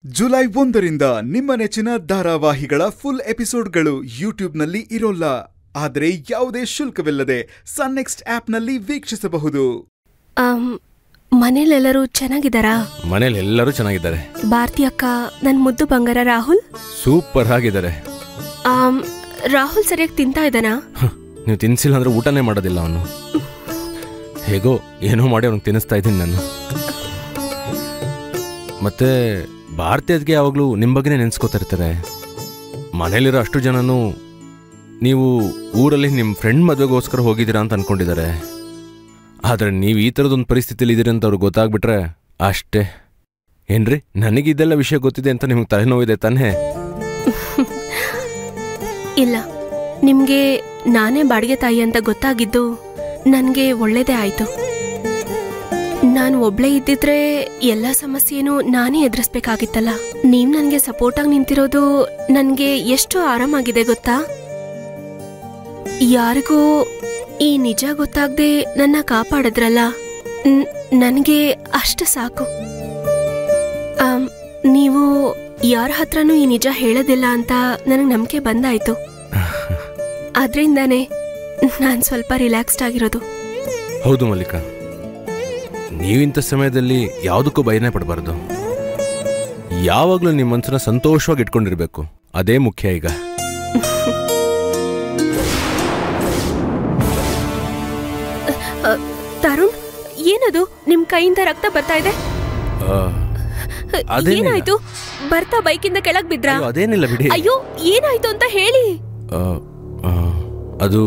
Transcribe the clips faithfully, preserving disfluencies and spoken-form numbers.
July ಒಂದರಿಂದ ನಿಮ್ಮ ನೆಚ್ಚಿನ ಧಾರಾವಾಹಿಗಳ ಫುಲ್ ಎಪಿಸೋಡ್ಗಳು ಯೂಟ್ಯೂಬ್ನಲ್ಲಿ ಇರೋಲ್ಲ. ಆದರೆ ಯಾವುದೇ ಶುಲ್ಕವಿಲ್ಲದೆ ಸನ್ ನೆಕ್ಸ್ಟ್ ಆಪ್ನಲ್ಲಿ ವೀಕ್ಷಿಸಬಹುದು. ಮನೇಲೆಲ್ಲರೂ ಚೆನ್ನಾಗಿದ್ದಾರಾ? ಮನೇಲಿ ಎಲ್ಲರೂ ಚೆನ್ನಾಗಿದ್ದಾರೆ. ಭಾರತಿ ಅಕ್ಕ, ನನ್ ಮುದ್ದು ಬಂಗಾರ ರಾಹುಲ್ ಸೂಪರ್ ಆಗಿದ್ದಾರೆ. ರಾಹುಲ್ ಸರಿಯಾಗಿ ತಿಂತಾ ಇದ್ದಾನಾ? ನೀವು ತಿನ್ಸಿಲ್ಲ ಅಂದ್ರೆ ಊಟನೇ ಮಾಡೋದಿಲ್ಲ ಅವನು. ಹೇಗೋ ಏನೋ ಮಾಡಿ ಅವ್ನಿಗೆ ತಿನ್ನಿಸ್ತಾ ಇದ್ದೀನಿ ನಾನು. ಮತ್ತೆ ಭಾರತಿ ಅದ್ಗೆ ಯಾವಾಗಲೂ ನಿಮ್ಮ ಬಗ್ಗೆನೇ ನೆನೆಸ್ಕೋತಾ ಇರ್ತಾರೆ. ಮನೇಲಿರೋ ಅಷ್ಟು ಜನನು ನೀವು ಊರಲ್ಲಿ ನಿಮ್ಮ ಫ್ರೆಂಡ್ ಮದುವೆಗೋಸ್ಕರ ಹೋಗಿದ್ದೀರಾ ಅಂತ ಅನ್ಕೊಂಡಿದ್ದಾರೆ. ಆದರೆ ನೀವು ಈ ಥರದೊಂದು ಪರಿಸ್ಥಿತಿಯಲ್ಲಿ ಇದ್ದೀರಿ ಅಂತ ಅವ್ರಿಗೆ ಗೊತ್ತಾಗ್ಬಿಟ್ರೆ ಅಷ್ಟೇ. ಏನ್ರಿ, ನನಗಿದೆಲ್ಲ ವಿಷಯ ಗೊತ್ತಿದೆ ಅಂತ ನಿಮ್ಗೆ ತಲೆನೋವಿದೆ ತಾನೇ? ಇಲ್ಲ, ನಿಮಗೆ ನಾನೇ ಬಾಡಿಗೆ ತಾಯಿ ಅಂತ ಗೊತ್ತಾಗಿದ್ದು ನನಗೆ ಒಳ್ಳೇದೇ ಆಯಿತು. ನಾನು ಒಬ್ಳೇ ಇದ್ದಿದ್ರೆ ಎಲ್ಲ ಸಮಸ್ಯೆನೂ ನಾನೇ ಎದುರಿಸ್ಬೇಕಾಗಿತ್ತಲ್ಲ. ನೀವು ನನಗೆ ಸಪೋರ್ಟ್ ಆಗಿ ನಿಂತಿರೋದು ನನಗೆ ಎಷ್ಟು ಆರಾಮಾಗಿದೆ ಗೊತ್ತಾ? ಯಾರಿಗೂ ಈ ನಿಜ ಗೊತ್ತಾಗದೆ ನನ್ನ ಕಾಪಾಡಿದ್ರಲ್ಲ, ನನಗೆ ಅಷ್ಟು ಸಾಕು. ನೀವು ಯಾರ ಹತ್ರನೂ ಈ ನಿಜ ಹೇಳೋದಿಲ್ಲ ಅಂತ ನನಗೆ ನಂಬಿಕೆ ಬಂದಾಯ್ತು. ಆದ್ರಿಂದಾನೇ ನಾನು ಸ್ವಲ್ಪ ರಿಲ್ಯಾಕ್ಸ್ಡ್ ಆಗಿರೋದು. ಹೌದು ಮಲ್ಲಿಕಾ, ನೀವಿಂಥ ಸಮಯದಲ್ಲಿ ಯಾವುದಕ್ಕೂ ಭಯನೇ ಪಡಬಾರ್ದು. ಯಾವಾಗಲೂ ನಿಮ್ಮ ಮನಸ್ಸನ್ನ ಸಂತೋಷವಾಗಿ ಇಟ್ಕೊಂಡಿರ್ಬೇಕು, ಅದೇ ಮುಖ್ಯ. ಈಗ ತರುಣ್, ಏನದು ನಿಮ್ ಕೈಯಿಂದ ರಕ್ತ ಬರ್ತಾ ಇದೆ? ಏನಾಯ್ತು? ಬರ್ತಾ ಬೈಕಿಂದ ಕೆಳಗ್ ಬಿದ್ರಾ? ಅದೇನಿಲ್ಲ ಬಿಡಿ. ಅಯ್ಯೋ, ಏನಾಯ್ತು ಅಂತ ಹೇಳಿ. ಅದು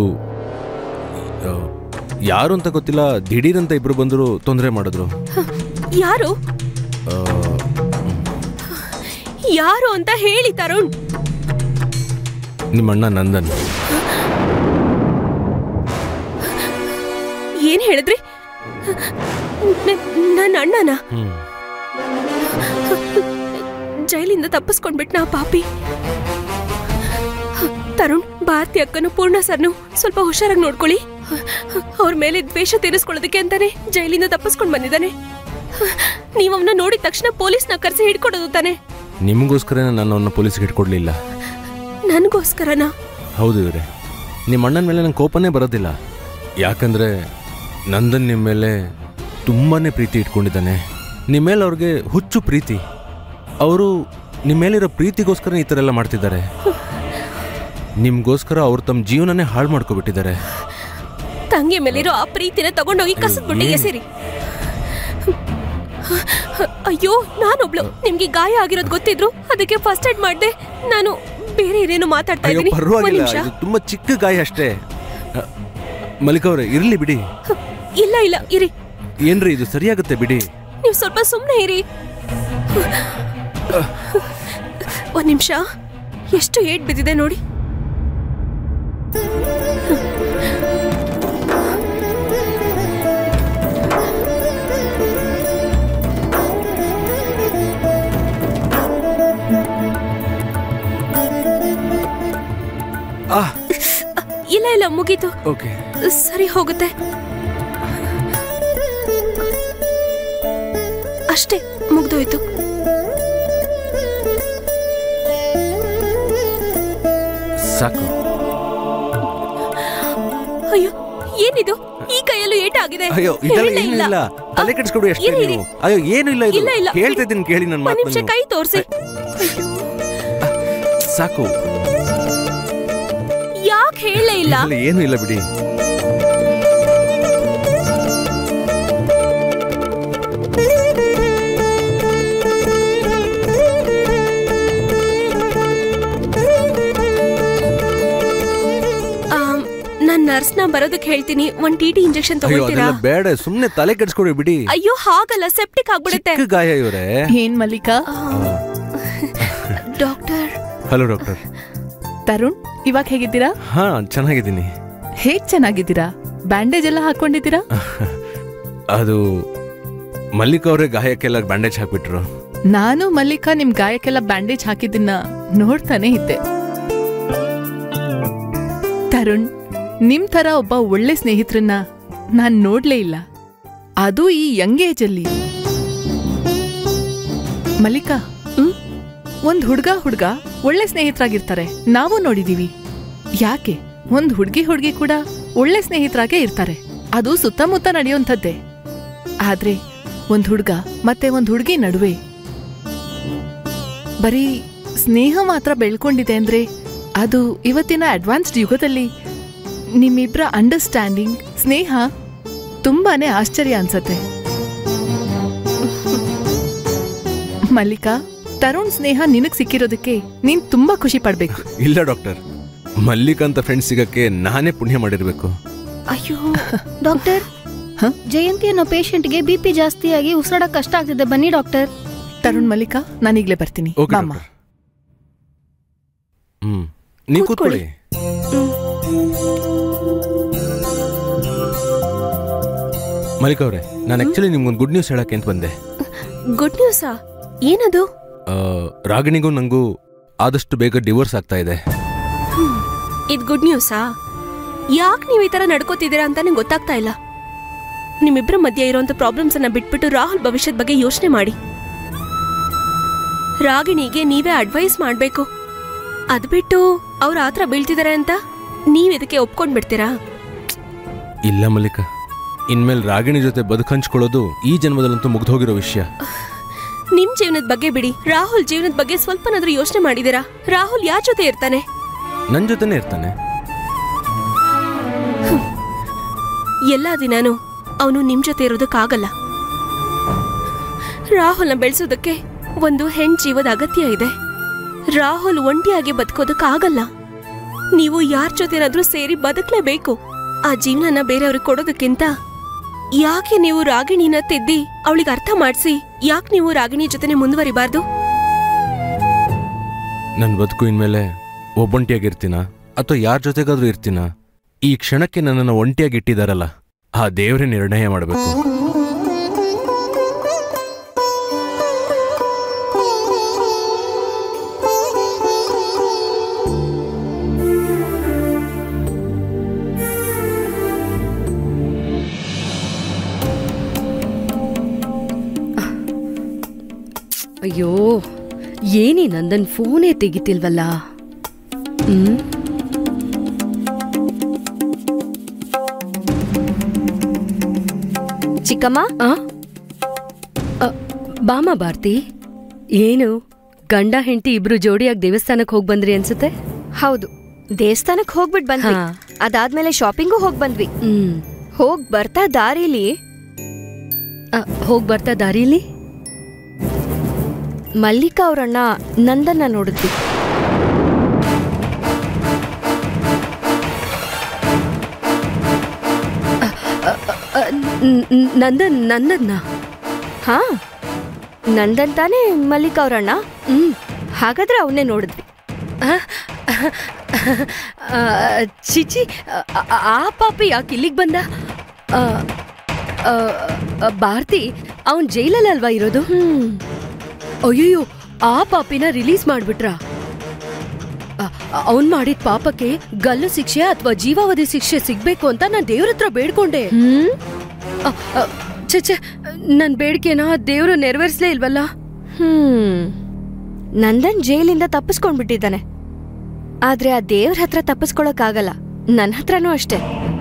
ಯಾರು ಅಂತ ಗೊತ್ತಿಲ್ಲ, ದಿಢೀರಂತ ಇಬ್ರು ಬಂದರು, ತೊಂದರೆ ಮಾಡಿದ್ರು. ಯಾರು ಯಾರು ಅಂತ ಹೇಳಿ ತರುಣ್. ನಿಮ್ಮಣ್ಣ ನಂದನ್. ಏನ್ ಹೇಳಿದ್ರಿ? ನನ್ನ ಅಣ್ಣನ ಜೈಲಿಂದ ತಪ್ಪಿಸ್ಕೊಂಡ್ಬಿಟ್ನಾ ಪಾಪಿ. ತರುಣ್, ಭಾರತಿ ಅಕ್ಕನು ಪೂರ್ಣ ಸರ್ನು ಸ್ವಲ್ಪ ಹುಷಾರಾಗಿ ನೋಡ್ಕೊಳ್ಳಿ. ಅವ್ರ ಮೇಲೆ ದ್ವೇಷ ತೀರಿಸ್ಕೊಳ್ಳೋದಕ್ಕೆ ಅಂತಾನೆ ಜೈಲಿಂದ ತಪ್ಪಿಸ್ಕೊಂಡ್ ಬಂದಿದ್ದಾನೆ. ನೀವ್ ಅವನ್ನ ನೋಡಿದ ತಕ್ಷಣ ಪೊಲೀಸ್ನ ಕರೆಸಿ ಹಿಡ್ಕೊಡೋದು ತಾನೆ? ನಿಮಗೋಸ್ಕರ ನಾನು ಅವನ್ನ ಪೊಲೀಸ್ಗೆ ಹಿಡ್ಕೊಡ್ಲಿಲ್ಲ. ನನಗೋಸ್ಕರನಾ? ಹೌದು ಇವರೇ, ನಿಮ್ಮ ಅಣ್ಣನ ಮೇಲೆ ನಂಗೆ ಕೋಪನೇ ಬರೋದಿಲ್ಲ. ಯಾಕಂದ್ರೆ ನಂದನ್ ನಿಮ್ಮ ಮೇಲೆ ತುಂಬಾನೇ ಪ್ರೀತಿ ಇಟ್ಕೊಂಡಿದ್ದಾನೆ. ನಿಮ್ಮ ಮೇಲೆ ಅವ್ರಿಗೆ ಹುಚ್ಚು ಪ್ರೀತಿ. ಅವರು ನಿಮ್ಮ ಮೇಲಿರೋ ಪ್ರೀತಿಗೋಸ್ಕರ ಈ ಥರ ಎಲ್ಲ ಮಾಡ್ತಿದ್ದಾರೆ. ನಿಮ್ಗೋಸ್ಕರ ಅವ್ರು ತಮ್ಮ ಜೀವನನೇ ಹಾಳು ಮಾಡ್ಕೊಬಿಟ್ಟಿದ್ದಾರೆ. ತಂಗಿ ಮೇಲಿರೋ ಆ ಪ್ರೀತಿನ ತಗೊಂಡೋಗಿ ಕಸದ ಬುಟ್ಟಿಗೆ ಸೇರಿ. ಅಯ್ಯೋ, ನಾನೊಬ್ಳು. ನಿಮ್ಗೆ ಗಾಯ ಆಗಿರೋದು ಗೊತ್ತಿದ್ರು ಅದಕ್ಕೆ ಫಸ್ಟ್ ಏಡ್ ಮಾಡ್ದೆ. ನಾನು ಬೇರೆ ಏನೇನು ಮಾತಾಡ್ತಾ ಇದ್ದೀನಿ. ಪರವಾಗಿಲ್ಲ, ತುಂಬಾ ಚಿಕ್ಕ ಗಾಯ ಅಷ್ಟೇ. ಮಲ್ಲಿಕಾ ಅವರೇ, ಇರ್ಲಿ ಬಿಡಿ. ಇಲ್ಲ ಇಲ್ಲ, ಇರಿ. ಏನ್ರಿ ಇದು? ಸರಿಯಾಗುತ್ತೆ ಬಿಡಿ. ನೀವು ಸ್ವಲ್ಪ ಸುಮ್ಮನೆ ಇರಿ. ಒಂದ್ ನಿಮಿಷ. ಎಷ್ಟು ಏಟ್ ಬಿದ್ದಿದೆ ನೋಡಿ. ಇಲ್ಲ ಇಲ್ಲ, ಮುಗೀತು. ಸರಿ ಹೋಗುತ್ತೆ ಅಷ್ಟೇ, ಮುಗ್ದೋಯ್ತು. ಸಾಕು. ಅಯ್ಯೋ, ಏನಿದು? ಈ ಕೈಯಲ್ಲೂ ಏಟಾಗಿದೆ. ಅಯ್ಯೋ, ಇಲ್ಲ, ತಲೆ ಕೆಡಿಸ್ಕೊಡು. ಅಷ್ಟೇ ನೀವು. ಅಯ್ಯೋ, ಏನು ಇಲ್ಲ, ಇದು ಹೇಳ್ತಿದ್ದೀನಿ ಕೇಳಿ ನನ್ನ ಮಾತು. ನಿಮಿಷ ಕೈ ತೋರಿಸಿ. ಸಾಕು. ಯಾಕೆ ಹೇಳೇ ಇಲ್ಲ? ಏನು ಇಲ್ಲ ಬಿಡಿ. ನಾನ್ ನರ್ಸ್ನ ಬರೋದಕ್ಕೆ ಹೇಳ್ತೀನಿ. ಒಂದ್ ಟಿಟಿ ಇಂಜೆಕ್ಷನ್ ತಗೊಳ್ತೀರಾ? ಬೇಡ, ಸುಮ್ನೆ ತಲೆ ಕೆಡಿಸ್ಕೊಡಿ ಬಿಡಿ. ಅಯ್ಯೋ, ಹಾಗಲ್ಲ, ಸೆಪ್ಟಿಕ್ ಆಗ್ಬಿಡುತ್ತೆ. ಗಾಯ ಇವರೇ. ಏನ್ Mallika? Doctor. Hello doctor. Tarun, ಇವಾಗ ಹೇಗಿದ್ದೀರಾ? ಹಾ, ಚೆನ್ನಾಗಿದ್ದೀನಿ. ಹೇಗ್ ಚೆನ್ನಾಗಿದ್ದೀರಾ? ಬ್ಯಾಂಡೇಜ್ ಎಲ್ಲ ಹಾಕೊಂಡಿದ್ದೀರಾ? ಅದು ಮಲ್ಲಿಕಾ ಅವರೇ ಗಾಯಕ್ಕೆಲ್ಲ ಬ್ಯಾಂಡೇಜ್ ಹಾಕ್ಬಿಟ್ರು. ನಾನು ಮಲ್ಲಿಕಾ ನಿಮ್ ಗಾಯಕ್ಕೆಲ್ಲ ಬ್ಯಾಂಡೇಜ್ ಹಾಕಿದ್ದನ್ನ ನೋಡ್ತಾನೆ ಇದ್ದೆ. ತರುಣ್, ನಿಮ್ ತರ ಒಬ್ಬ ಒಳ್ಳೆ ಸ್ನೇಹಿತರನ್ನ ನಾನ್ ನೋಡ್ಲೇ ಇಲ್ಲ, ಅದು ಈ ಯಂಗ್ ಏಜ್ ಅಲ್ಲಿ. ಮಲ್ಲಿಕಾ, ಒಂದ್ ಹುಡ್ಗ ಹುಡ್ಗ ಒಳ್ಳೆ ಸ್ನೇಹಿತರಾಗಿರ್ತಾರೆ, ನಾವು ನೋಡಿದೀವಿ. ಯಾಕೆ ಒಂದ್ ಹುಡ್ಗಿ ಹುಡ್ಗಿ ಕೂಡ ಒಳ್ಳೆ ಸ್ನೇಹಿತರಾಗೇ ಇರ್ತಾರೆ, ಅದು ಸುತ್ತಮುತ್ತ ನಡೆಯುವಂಥದ್ದೇ. ಆದ್ರೆ ಒಂದ್ ಹುಡ್ಗ ಮತ್ತೆ ಒಂದ್ ಹುಡ್ಗಿ ನಡುವೆ ಬರೀ ಸ್ನೇಹ ಮಾತ್ರ ಬೆಳ್ಕೊಂಡಿದೆ ಅಂದ್ರೆ ಅದು ಇವತ್ತಿನ ಅಡ್ವಾನ್ಸ್ಡ್ ಯುಗದಲ್ಲಿ ನಿಮ್ಮಿಬ್ರ ಅಂಡರ್ಸ್ಟ್ಯಾಂಡಿಂಗ್, ಸ್ನೇಹ ತುಂಬಾನೇ ಆಶ್ಚರ್ಯ ಅನ್ಸತ್ತೆ. ಮಲ್ಲಿಕಾ, ತರುಣ್ ಸ್ನೇಹ ನಿನಗ್ ಸಿಕ್ಕಿರೋದಕ್ಕೆ ನೀನ್ ತುಂಬಾ ಖುಷಿ ಪಡ್ಬೇಕು. ಇಲ್ಲ ಡಾಕ್ಟರ್, ಮಲ್ಲಿಕಾ ಅಂತ ಫ್ರೆಂಡ್ ಸಿಗಕ್ಕೆ ನಾನೇ ಪುಣ್ಯ ಮಾಡಿರ್ಬೇಕು. ಅಯ್ಯೋ ಡಾಕ್ಟರ್, ಜಯಂತಿ ಅನ್ನೋ ಪೇಷಂಟ್ಗೆ ಬಿ ಪಿ ಜಾಸ್ತಿಯಾಗಿ ಉಸಿರಾಡಕ್ ಕಷ್ಟ ಆಗ್ತಿದೆ, ಬನ್ನಿ ಡಾಕ್ಟರ್. ತರುಣ್, ಮಲ್ಲಿಕಾ, ನಾನೀಗ್ಲೇ ಬರ್ತೀನಿ. ಬಾಮ್ಮ. ಹ್ಮ್, ನೀವು ಕೂತ್ಕೊಳ್ಳಿ. ಮಲ್ಲಿಕಾ ಅವ್ರೆ, ನಾನು ಆಕ್ಚುಲಿ ನಿಮ್ಗೊಂದು ಗುಡ್ ನ್ಯೂಸ್ ಹೇಳಕ್ಕೆ ಅಂತ ಬಂದೆ. ಗುಡ್ ನ್ಯೂಸಾ? ಏನದು? ರಾಗಿಣಿಗೂ ನಂಗೂ ಆದಷ್ಟು ಬೇಗ ಡಿವೋರ್ಸ್ ಆಗ್ತಾ ಇದೆ. ಇದು ಗುಡ್ ನ್ಯೂಸಾ? ಯಾಕೆ ನೀವು ಈ ತರ ನಡ್ಕೋತಿದ್ದೀರಾ ಅಂತ ನಂಗೆ ಗೊತ್ತಾಗ್ತಾ ಇಲ್ಲ. ನಿಮ್ಮಿಬ್ಬರ ಮಧ್ಯೆ ಇರೋಂಥ ಪ್ರಾಬ್ಲಮ್ಸ್ ಅನ್ನ ಬಿಟ್ಬಿಟ್ಟು ರಾಹುಲ್ ಭವಿಷ್ಯದ ಬಗ್ಗೆ ಯೋಚನೆ ಮಾಡಿ. ರಾಗಿಣಿಗೆ ನೀವೇ ಅಡ್ವೈಸ್ ಮಾಡ್ಬೇಕು. ಅದ್ ಬಿಟ್ಟು ಅವ್ರ ಆತರ ಬೀಳ್ತಿದಾರೆ ಅಂತ ನೀವ್ ಇದಕ್ಕೆ ಒಪ್ಕೊಂಡ್ ಬಿಡ್ತೀರಾ? ಇಲ್ಲ ಮಲ್ಲಿಕಾ, ಇನ್ಮೇಲೆ ರಾಗಿಣಿ ಜೊತೆ ಬದುಕಂಚ್ಕೊಳ್ಳೋದು ಈ ಜನ್ಮದಲ್ಲಂತೂ ಮುಗ್ದೋಗಿರೋ ವಿಷಯ. ನಿಮ್ ಜೀವನದ ಬಗ್ಗೆ ಬಿಡಿ, ರಾಹುಲ್ ಜೀವನದ ಬಗ್ಗೆ ಸ್ವಲ್ಪನಾದ್ರೂ ಯೋಚನೆ ಮಾಡಿದೀರಾ? ರಾಹುಲ್ ಯಾರ ಜೊತೆ ಇರ್ತಾನೆ? ನನ್ ಜೊತೆನೆ ಇರ್ತಾನೆ. ಎಲ್ಲಾ ದಿನಾನು ಅವನು ನಿಮ್ ಜೊತೆ ಇರೋದಕ್ಕಾಗಲ್ಲ. ರಾಹುಲ್ನ ಬೆಳೆಸೋದಕ್ಕೆ ಒಂದು ಹೆಣ್ ಜೀವದ ಅಗತ್ಯ ಇದೆ. ರಾಹುಲ್ ಒಂಟಿಯಾಗಿ ಬದುಕೋದಕ್ಕಾಗಲ್ಲ. ನೀವು ಯಾರ ಜೊತೆನಾದ್ರೂ ಸೇರಿ ಬದುಕಲೇಬೇಕು. ಆ ಜೀವನನ ಬೇರೆಯವ್ರಿಗೆ ಕೊಡೋದಕ್ಕಿಂತ ಯಾಕೆ ನೀವು ರಾಗಿಣಿನ ತಿದ್ದಿ ಅವಳಿಗೆ ಅರ್ಥ ಮಾಡಿಸಿ ಯಾಕೆ ನೀವು ರಾಗಿಣಿ ಜೊತೆನೆ ಮುಂದುವರಿಬಾರ್ದು? ನನ್ ಬದುಕು ಇನ್ಮೇಲೆ ಒಬ್ಬೊಂಟಿಯಾಗಿರ್ತೀನ ಅಥವಾ ಯಾರ ಜೊತೆಗಾದ್ರೂ ಇರ್ತೀನ? ಈ ಕ್ಷಣಕ್ಕೆ ನನ್ನನ್ನು ಒಂಟಿಯಾಗಿ ಇಟ್ಟಿದಾರಲ್ಲ, ಆ ದೇವರೇ ನಿರ್ಣಯ ಮಾಡಬೇಕು. ಅಯ್ಯೋ, ಏನಿ ನಂದನ್ ಫೋನೇ ತೆಗಿತಿಲ್ವಲ್ಲ. ಹ್ಮ್ ಚಿಕ್ಕಮ್ಮ, ಬಾಮ ಭಾರತಿ. ಏನು ಗಂಡ ಹೆಂಡತಿ ಇಬ್ರು ಜೋಡಿಯಾಗಿ ದೇವಸ್ಥಾನಕ್ಕೆ ಹೋಗ್ ಬಂದ್ರಿ ಅನ್ಸುತ್ತೆ? ಹೌದು, ದೇವಸ್ಥಾನಕ್ಕೆ ಹೋಗ್ಬಿಟ್ ಬಂದ್ವಿ. ಅದಾದ್ಮೇಲೆ ಶಾಪಿಂಗು ಹೋಗ್ ಬಂದ್ವಿ. ಹ್ಮ್ ಹೋಗ್ ಬರ್ತಾ ದಾರಿಲಿ ಹೋಗ್ ಬರ್ತಾ ದಾರಿಲಿ ಮಲ್ಲಿಕಾ ಅವ್ರಣ್ಣ ನಂದನ್ನ ನೋಡಿದ್ವಿ. ನಂದನ್ ನಂದನ್ನ ಹಾ, ನಂದನ್ ತಾನೇ ಮಲ್ಲಿಕಾ ಅವ್ರಣ್ಣ? ಹ್ಮ್, ಹಾಗಾದ್ರೆ ಅವನ್ನೇ ನೋಡಿದ್ವಿ. ಚಿಚಿ, ಆ ಪಾಪಿ ಯಾಕೆ ಇಲ್ಲಿಗೆ ಬಂದ? ಭಾರತಿ, ಅವನ್ ಜೈಲಲ್ಲಿ ಅಲ್ವಾ ಇರೋದು? ಹ್ಮ್. ಅಯ್ಯೋ, ಆ ಪಾಪಿನ ರಿಲೀಸ್ ಮಾಡ್ಬಿಟ್ರ? ಅವನ್ ಮಾಡಿದ ಪಾಪಕ್ಕೆ ಗಲ್ಲು ಶಿಕ್ಷೆ ಅಥವಾ ಜೀವಾವಧಿ ಶಿಕ್ಷೆ ಸಿಗ್ಬೇಕು ಅಂತ ನಾನ್ ದೇವ್ರ ಹತ್ರ ಬೇಡ್ಕೊಂಡೆ. ಹ್ಮ್ ಚಚೆ, ನನ್ ಬೇಡಿಕೆನ ದೇವ್ರು ನೆರವೇರಿಸ್ಲೇ ಇಲ್ವಲ್ಲ. ಹ್ಮ್ ನಂದನ್ ಜೈಲಿಂದ ತಪ್ಪಿಸ್ಕೊಂಡ್ಬಿಟ್ಟಿದ್ದಾನೆ. ಆದ್ರೆ ಆ ದೇವ್ರ ಹತ್ರ ತಪ್ಪಿಸ್ಕೊಳಕ್ಕಾಗಲ್ಲ. ನನ್ನ ಹತ್ರನೂ ಅಷ್ಟೇ.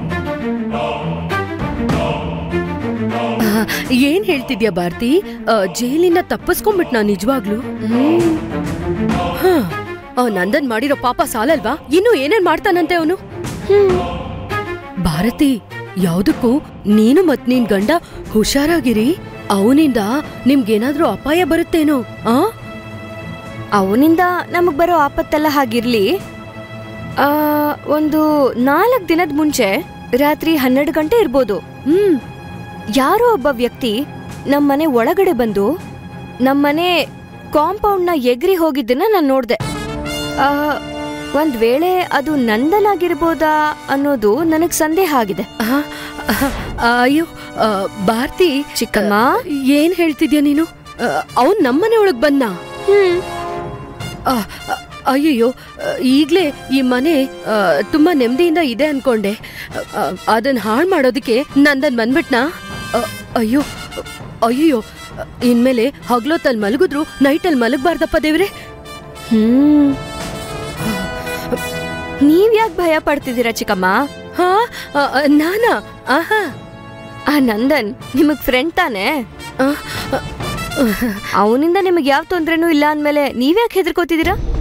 ಏನ್ ಹೇಳ್ತಿದ್ಯಾ ಭಾರತಿ? ಜೈಲಿಂದ ತಪ್ಪಿಸ್ಕೊಂಡ್ಬಿಟ್ ನಾ ನಿಜವಾಗ್ಲು? ನಂದನ್ ಮಾಡಿರೋ ಪಾಪ ಸಾಲಲ್ವಾ? ಇನ್ನು ಏನೇನ್ ಮಾಡ್ತಾನಂತೆ ಅವನು? ಭಾರತಿ, ಯಾವ್ದಕ್ಕೂ ನೀನು ಮತ್ ನಿನ್ ಗಂಡ ಹುಷಾರಾಗಿರಿ. ಅವನಿಂದ ನಿಮ್ಗೇನಾದ್ರೂ ಅಪಾಯ ಬರುತ್ತೇನೋ? ಆ ಅವನಿಂದ ನಮಗ್ ಬರೋ ಆಪತ್ತೆಲ್ಲ ಹಾಗಿರ್ಲಿ. ಆ ಒಂದು ನಾಲ್ಕ್ ದಿನದ ಮುಂಚೆ ರಾತ್ರಿ ಹನ್ನೆರಡು ಗಂಟೆ ಇರ್ಬೋದು. ಹ್ಮ್ ಯಾರೋ ಒಬ್ಬ ವ್ಯಕ್ತಿ ನಮ್ಮನೆ ಒಳಗಡೆ ಬಂದು ನಮ್ಮನೆ ಕಾಂಪೌಂಡ್ ನ ಎಗ್ರಿ ಹೋಗಿದ್ದನ್ನ ನಾನ್ ನೋಡ್ದೆ. ಆ ಒಂದ್ ವೇಳೆ ಅದು ನಂದನ್ ಆಗಿರ್ಬೋದಾ ಅನ್ನೋದು ನನಗ್ ಸಂದೇಹ ಆಗಿದೆ. ಅಯ್ಯೋ ಭಾರತಿ, ಚಿಕ್ಕಮ್ಮ, ಏನ್ ಹೇಳ್ತಿದ್ಯಾ ನೀನು? ಅವನ್ ನಮ್ಮನೆ ಒಳಗ್ ಬಂದ? ಹ್ಮ್ ಅಯ್ಯಯ್ಯೋ, ಈಗ್ಲೇ ಈ ಮನೆ ತುಂಬಾ ನೆಮ್ಮದಿಯಿಂದ ಇದೆ ಅನ್ಕೊಂಡೆ. ಅದನ್ನ ಹಾಳು ಮಾಡೋದಕ್ಕೆ ನಂದನ್ ಬಂದ್ಬಿಟ್ನಾ? ಅಯ್ಯೋ ಅಯ್ಯೋ, ಇನ್ಮೇಲೆ ಹಗ್ಲೊತ್ತಲ್ಲಿ ಮಲಗಿದ್ರು ನೈಟಲ್ಲಿ ಮಲಗಬಾರ್ದಪ್ಪ ದೇವ್ರೆ. ಹ್ಮ್ ನೀವ್ ಯಾಕೆ ಭಯ ಪಡ್ತಿದ್ದೀರಾ ಚಿಕ್ಕಮ್ಮ? ಹಾ ಆ, ಆ, ನಾನಾ? ಆಹಾ ಆ ನಂದನ್ ನಿಮಗ್ ಫ್ರೆಂಡ್ ತಾನೆ? ಆ, ಅವನಿಂದ ನಿಮಗ್ ಯಾವ ತೊಂದ್ರೆನೂ ಇಲ್ಲ ಅಂದ್ಮೇಲೆ ನೀವ್ಯಾಕೆ ಹೆದರ್ಕೋತಿದ್ದೀರಾ?